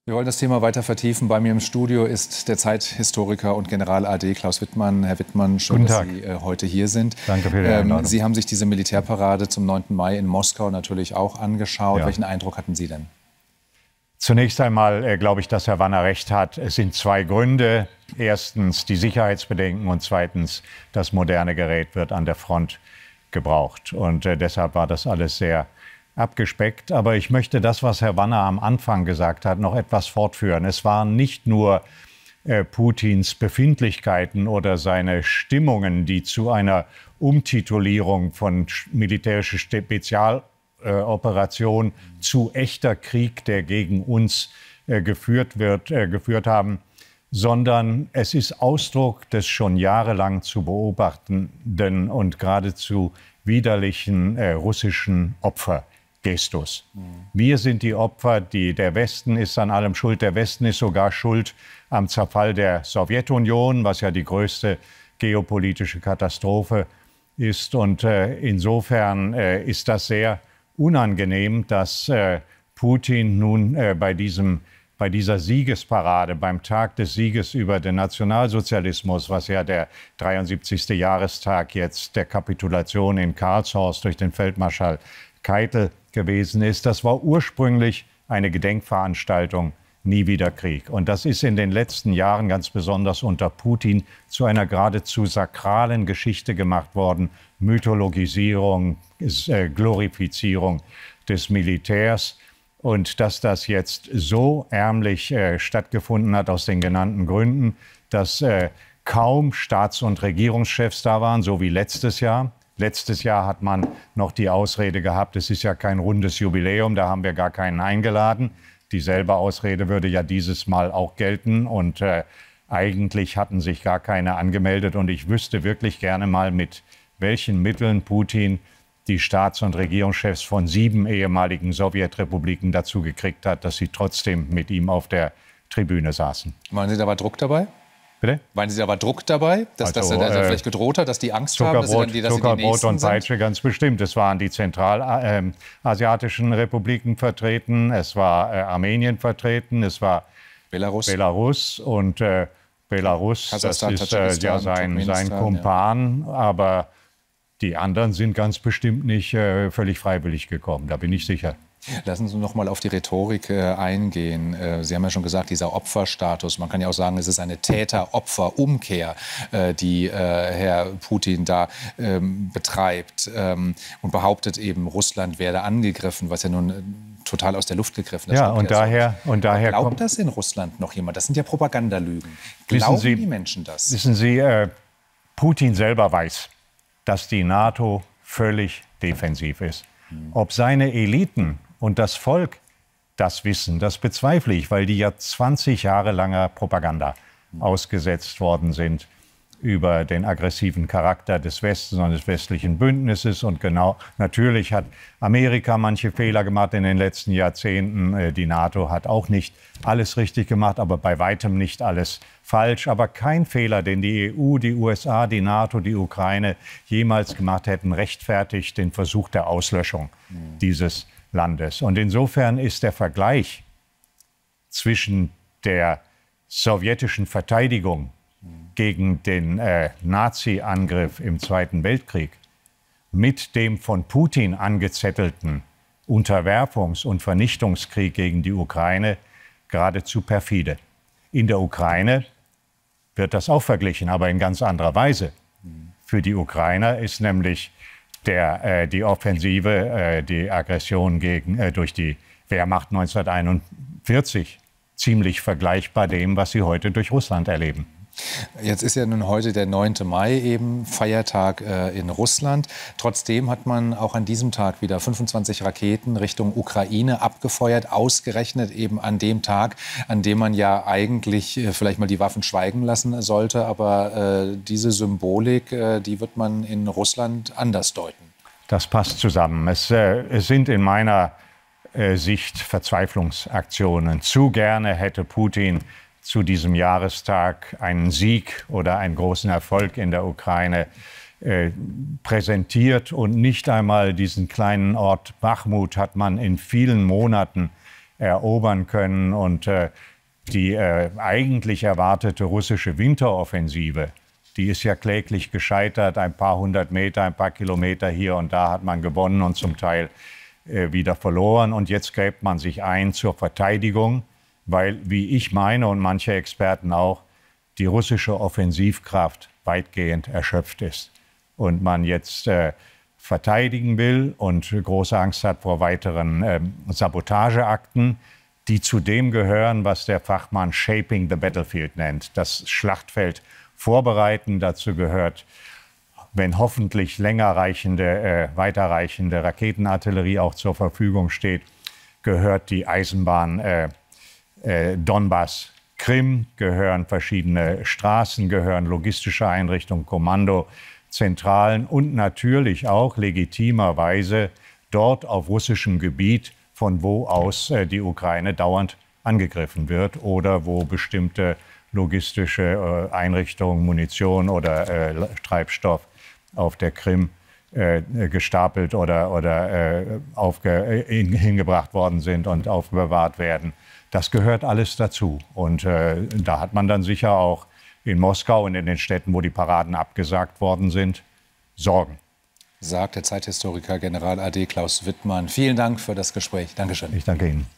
Wir wollen das Thema weiter vertiefen. Bei mir im Studio ist der Zeithistoriker und General-AD Klaus Wittmann. Herr Wittmann, schön, dass Sie heute hier sind. Danke für die Einladung. Sie haben sich diese Militärparade zum 9. Mai in Moskau natürlich auch angeschaut. Ja. Welchen Eindruck hatten Sie denn? Zunächst einmal glaube ich, dass Herr Wanner recht hat. Es sind zwei Gründe. Erstens die Sicherheitsbedenken und zweitens das moderne Gerät wird an der Front gebraucht. Und deshalb war das alles sehr abgespeckt. Aber ich möchte das, was Herr Wanner am Anfang gesagt hat, noch etwas fortführen. Es waren nicht nur Putins Befindlichkeiten oder seine Stimmungen, die zu einer Umtitulierung von militärischer Spezialoperation zu echter Krieg, der gegen uns geführt haben, sondern es ist Ausdruck des schon jahrelang zu beobachtenden und geradezu widerlichen russischen Opfergestus. Wir sind die Opfer, der Westen ist an allem schuld. Der Westen ist sogar schuld am Zerfall der Sowjetunion, was ja die größte geopolitische Katastrophe ist. Und insofern ist das sehr unangenehm, dass Putin nun bei dieser Siegesparade, beim Tag des Sieges über den Nationalsozialismus, was ja der 73. Jahrestag jetzt der Kapitulation in Karlshorst durch den Feldmarschall Keitel gewesen ist, das war ursprünglich eine Gedenkveranstaltung Nie wieder Krieg. Und das ist in den letzten Jahren, ganz besonders unter Putin, zu einer geradezu sakralen Geschichte gemacht worden. Mythologisierung, Glorifizierung des Militärs. Und dass das jetzt so ärmlich stattgefunden hat aus den genannten Gründen, dass kaum Staats- und Regierungschefs da waren, so wie letztes Jahr. Letztes Jahr hat man noch die Ausrede gehabt, es ist ja kein rundes Jubiläum, da haben wir gar keinen eingeladen. Dieselbe Ausrede würde ja dieses Mal auch gelten und eigentlich hatten sich gar keine angemeldet. Und ich wüsste wirklich gerne mal, mit welchen Mitteln Putin die Staats- und Regierungschefs von 7 ehemaligen Sowjetrepubliken dazu gekriegt hat, dass sie trotzdem mit ihm auf der Tribüne saßen. Meinen Sie, da war Druck dabei? Bitte? Meinen Sie, da war Druck dabei, dass er vielleicht gedroht hat, dass die Angst haben, dass sie die Zuckerbrot und Peitsche, ganz bestimmt. Es waren die zentralasiatischen Republiken vertreten, es war Armenien vertreten, es war Belarus und Belarus, Kasachstan, das ist ja sein Kumpan, ja. Aber die anderen sind ganz bestimmt nicht völlig freiwillig gekommen, da bin ich sicher. Lassen Sie noch mal auf die Rhetorik eingehen. Sie haben ja schon gesagt, dieser Opferstatus. Man kann ja auch sagen, es ist eine Täter-Opfer-Umkehr, die Herr Putin da betreibt und behauptet eben, Russland werde angegriffen, was ja nun total aus der Luft gegriffen ist. Ja, und daher glaubt das in Russland noch jemand? Das sind ja Propagandalügen. Glauben die Menschen das? Wissen Sie, Putin selber weiß, dass die NATO völlig defensiv ist. Ob seine Eliten und das Volk das wissen, das bezweifle ich, weil die ja 20 Jahre langer Propaganda ausgesetzt worden sind über den aggressiven Charakter des Westens und des westlichen Bündnisses. Und genau, natürlich hat Amerika manche Fehler gemacht in den letzten Jahrzehnten. Die NATO hat auch nicht alles richtig gemacht, aber bei weitem nicht alles falsch. Aber kein Fehler, den die EU, die USA, die NATO, die Ukraine jemals gemacht hätten, rechtfertigt den Versuch der Auslöschung dieses Landes. Und insofern ist der Vergleich zwischen der sowjetischen Verteidigung gegen den Nazi-Angriff im Zweiten Weltkrieg mit dem von Putin angezettelten Unterwerfungs- und Vernichtungskrieg gegen die Ukraine geradezu perfide. In der Ukraine wird das auch verglichen, aber in ganz anderer Weise. Für die Ukrainer ist nämlich die Offensive, die Aggression durch die Wehrmacht 1941 ziemlich vergleichbar dem, was sie heute durch Russland erleben. Jetzt ist ja nun heute der 9. Mai eben Feiertag in Russland. Trotzdem hat man auch an diesem Tag wieder 25 Raketen Richtung Ukraine abgefeuert, ausgerechnet eben an dem Tag, an dem man ja eigentlich vielleicht mal die Waffen schweigen lassen sollte. Aber diese Symbolik, die wird man in Russland anders deuten. Das passt zusammen. Es sind in meiner Sicht Verzweiflungsaktionen. Zu gerne hätte Putin zu diesem Jahrestag einen Sieg oder einen großen Erfolg in der Ukraine präsentiert. Und nicht einmal diesen kleinen Ort Bachmut hat man in vielen Monaten erobern können. Und die eigentlich erwartete russische Winteroffensive, die ist ja kläglich gescheitert. Ein paar hundert Meter, ein paar Kilometer hier und da hat man gewonnen und zum Teil wieder verloren. Und jetzt gräbt man sich ein zur Verteidigung, weil, wie ich meine und manche Experten auch, die russische Offensivkraft weitgehend erschöpft ist. Und man jetzt verteidigen will und große Angst hat vor weiteren Sabotageakten, die zu dem gehören, was der Fachmann Shaping the Battlefield nennt. Das Schlachtfeld vorbereiten. Dazu gehört, wenn hoffentlich weiterreichende Raketenartillerie auch zur Verfügung steht, gehört die Eisenbahn Donbass, Krim, gehören verschiedene Straßen, gehören logistische Einrichtungen, Kommandozentralen und natürlich auch legitimerweise dort auf russischem Gebiet, von wo aus die Ukraine dauernd angegriffen wird oder wo bestimmte logistische Einrichtungen, Munition oder Treibstoff auf der Krim gestapelt oder hingebracht worden sind und aufbewahrt werden. Das gehört alles dazu. Und da hat man dann sicher auch in Moskau und in den Städten, wo die Paraden abgesagt worden sind, Sorgen. Sagt der Zeithistoriker General AD Klaus Wittmann. Vielen Dank für das Gespräch. Dankeschön. Ich danke Ihnen.